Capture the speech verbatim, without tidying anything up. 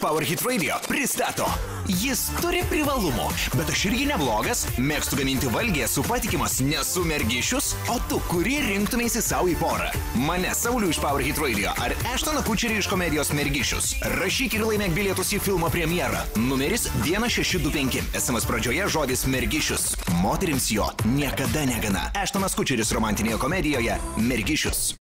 Power Hit Radio pristato. Jis turi privalumų, bet aš irgi neblogas, mėgstu gaminti valgį, esu patikimas, nesu mergišius, o tu, kuri rinktumėsi savo į porą. Mane, Saulių iš Power Hit Radio, ar Eštoną Kučerį iš komedijos Mergišius. Rašyk ir laimėk bilietus į filmo premjerą. Numeris vienas šeši du penki. S M S pradžioje žodis Mergišius. Moterims jo niekada negana. Eštonas Kučeris romantinėje komedijoje Mergišius.